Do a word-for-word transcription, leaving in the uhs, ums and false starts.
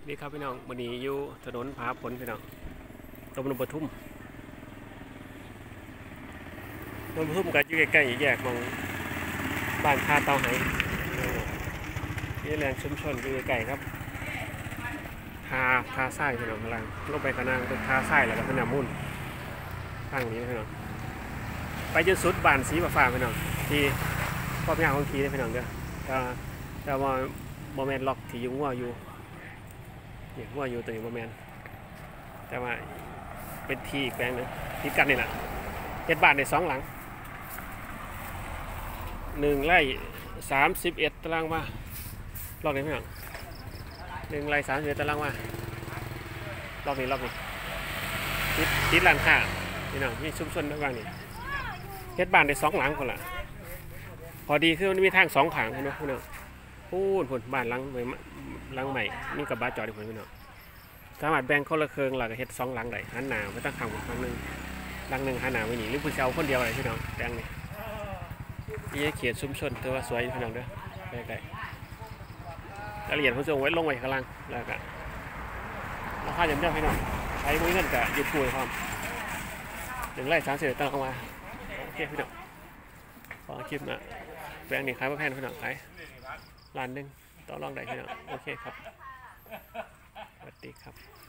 นี่ครับพี่น้องวันนี้อยู่ถนนผาผลพี่น้องตำบลปทุมตำบลปทุมกับอยู่ใกล้ๆแยกมองบ้านคาเตาไหนี่แหล่งชุมชนอยู่ใกล้ๆครับทาทาไส้พี่น้องกำลังลงไปกระนางเป็นทาไส้แล้วก็เป็นน้ำมุ่นทางนี้พี่น้องไปจนสุดบ้านสีฟ้าพี่น้องที่พ่อแม่ของทีได้พี่น้องเด้อแต่แต่ว่าโมเมนต์ล็อกที่ยุ่งว่าอยู่เนี่ยว่าอยู่ตัวนี้โมเมนต์แต่ว่าเป็นที่อีกแปลงนึงติดกันนี่แหละเจ็ดบ้านในสองหลังหนึ่งไร่สามสิบเอ็ดตารางวาล็อกนี้พี่น้องหนึ่งไร่สามสิบเอ็ดตารางวาล็อกนี้ล็อกนี้ติดติดร้านค้าพี่น้องมีชุมชนด้วยกันนี่เจ็ดบ้านในสองหลังคนละพอดีคือมันมีทางสองขางพี่น้องพี่น้องพูดผลบ้านหลังใหม่หลังใหม่มีกับบาจอดอีกคนพี่น้องสามารถแบ่งคนละเครื่องหลักเฮ็ดสองหลังได้หันหน้าไม่ต้องขังหลังหนึ่งหลังหนึ่งหันหน้าไว้หนีหรือผู้เช่าคนเดียวอะไรพี่น้องแปลงนี่ยี่เขียนชุมชนถือว่าสวยพี่น้องเด้อได้รายละเอียดผมจะไว้ลงไว้ข้างล่างแล้วก็ราคาอย่างเดียวพี่น้องใช้มือเงินกับยึดปูความหนึ่งไร่สามสิบตารางวาโอเคพี่น้องขอคลิปนะแปลงนี่ขายมาแพงพี่น้องขายล้านหนึ่งต่อรองได้พี่น้องโอเคครับสวัสดีครับ